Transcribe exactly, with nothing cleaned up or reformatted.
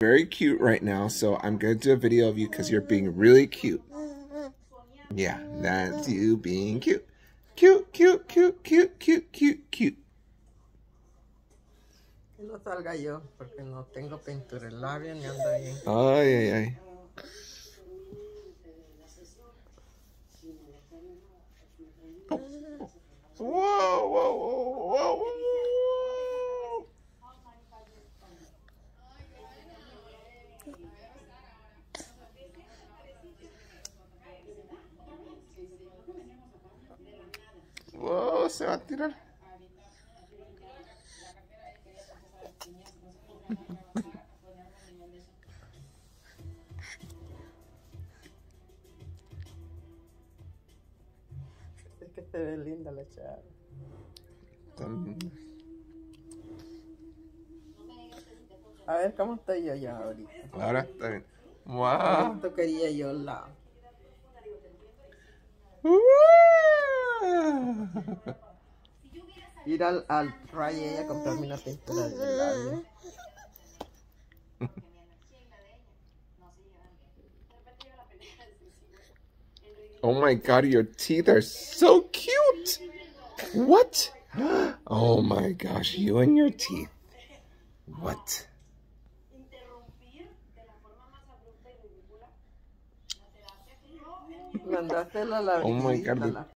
very cute right now, so I'm going to do a video of you because you're being really cute. Yeah, that's you being cute. Cute, cute, cute, cute, cute, cute, cute. Que no salga yo, porque no tengo pintura en labio ni ando bien. Ay, ay, ay. Whoa, whoa, whoa, whoa. Wow, se va a tirar. Es que se ve linda la chava. A ver cómo estoy yo ya ahorita. Ahora está bien. Wow. Esto quería yo la. Ir al, al Ray ella a comprarme una pintura de labio. Oh my God, your teeth are so cute. What? Oh my gosh, you and your teeth. What? Mandársela a la Oh my God,